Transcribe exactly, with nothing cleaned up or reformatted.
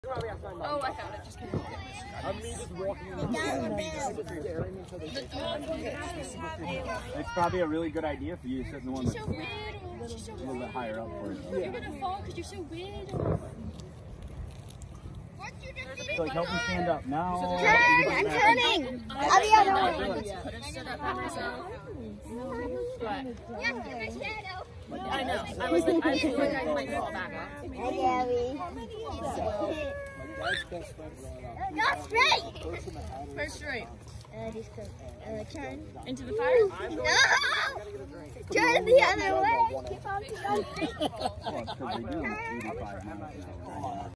Oh, I found it. Just kidding. I'm me just walking in It's probably a really good idea for you to sit in the one that's so weird. She's so a little bit higher up for you. You're gonna fall because you're so weird. So like, help me stand up now. Turn! I'm turning! I'll the other way. Put her stood up by herself. But Yes, give my shadow. I know. I was like, I feel like I might fall back up. Hi, Gabby. Go straight! First straight. Uh, just uh, turn. Into the fire? No! Turn the other way. Keep on going straight. Well, it's 'cause they do eighty-five miles an hour.